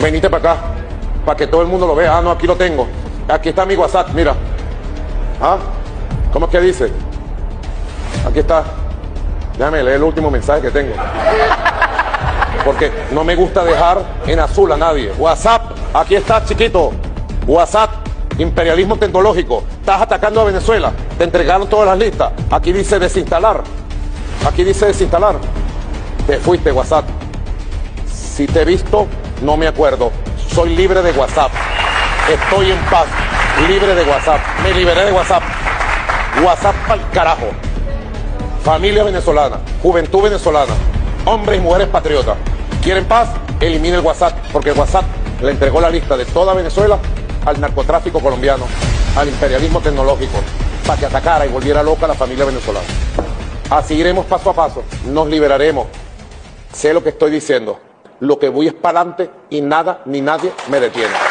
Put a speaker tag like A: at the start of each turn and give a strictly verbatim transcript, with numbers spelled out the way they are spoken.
A: Venite para acá, para que todo el mundo lo vea. Ah, no, aquí lo tengo. Aquí está mi WhatsApp, mira. ¿Ah? ¿Cómo es que dice? Aquí está. Déjame leer el último mensaje que tengo. Porque no me gusta dejar en azul a nadie. WhatsApp, aquí está, chiquito. WhatsApp, imperialismo tecnológico. Estás atacando a Venezuela. Te entregaron todas las listas. Aquí dice desinstalar. Aquí dice desinstalar. Te fuiste, WhatsApp. Si te he visto, no me acuerdo. Soy libre de WhatsApp. Estoy en paz. Libre de WhatsApp. Me liberé de WhatsApp. WhatsApp pa'l carajo. Familia venezolana, juventud venezolana, hombres y mujeres patriotas. ¿Quieren paz? Eliminen el WhatsApp, porque el WhatsApp le entregó la lista de toda Venezuela al narcotráfico colombiano, al imperialismo tecnológico, para que atacara y volviera loca a la familia venezolana. Así iremos paso a paso, nos liberaremos. Sé lo que estoy diciendo. Lo que voy es para adelante y nada ni nadie me detiene.